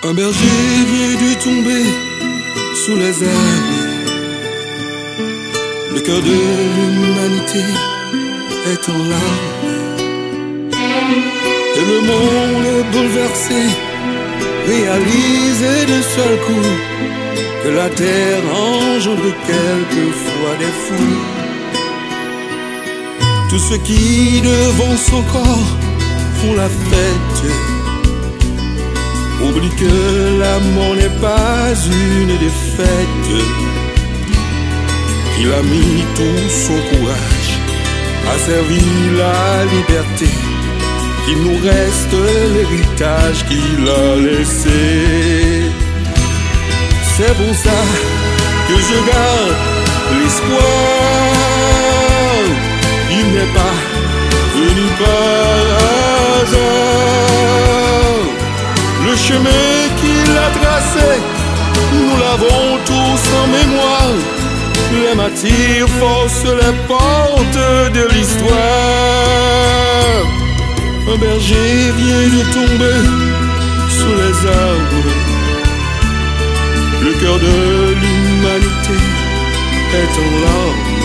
Un berger vient de tomber sous les herbes. Le cœur de l'humanité est en larmes. Et le monde est bouleversé, réalisé d'un seul coup que la terre engendre quelquefois des fous. Tous ceux qui devant son corps font la fête oublient que la mort n'est pas une défaite. Il a mis tout son courage à servir la liberté. Qu'il nous reste l'héritage qu'il a laissé. C'est pour ça que je garde l'espoir. Il n'est pas venu par hasard. Le chemin qu'il a tracé, nous l'avons tous en mémoire. Les martyrs forcent les portes de l'histoire. Un berger vient de tomber sous les arbres. Le cœur de l'humanité est en larmes.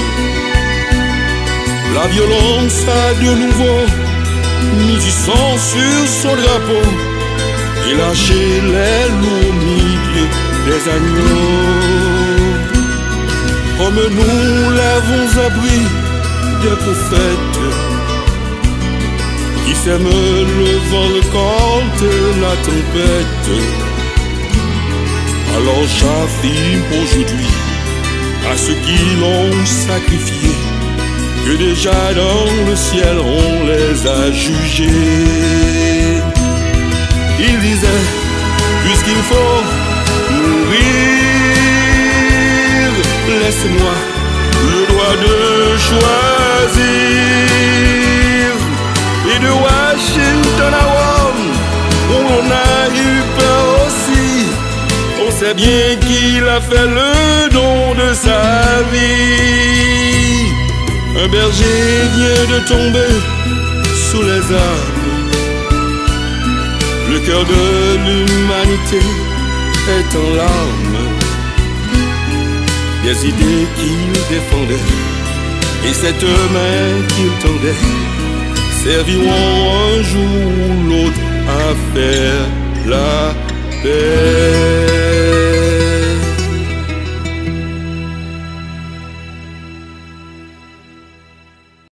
La violence a de nouveau mis du sang sur son drapeau et lâché les loups au milieu des agneaux. Comme nous l'avons appris des prophètes qui sèment le vent, le récolte la tempête. Alors j'affirme aujourd'hui à ceux qui l'ont sacrifié que déjà dans le ciel on les a jugés. Il disait, puisqu'il faut mourir, laisse-moi le droit de choisir. Et de Washington à Rome, où on a eu peur aussi, on sait bien qu'il a fait le don de sa vie. Un berger vient de tomber sous les arbres. Le cœur de l'humanité est en larmes. Des idées qu'il défendait et cette main qu'il tendait serviront un jour ou l'autre à faire la paix.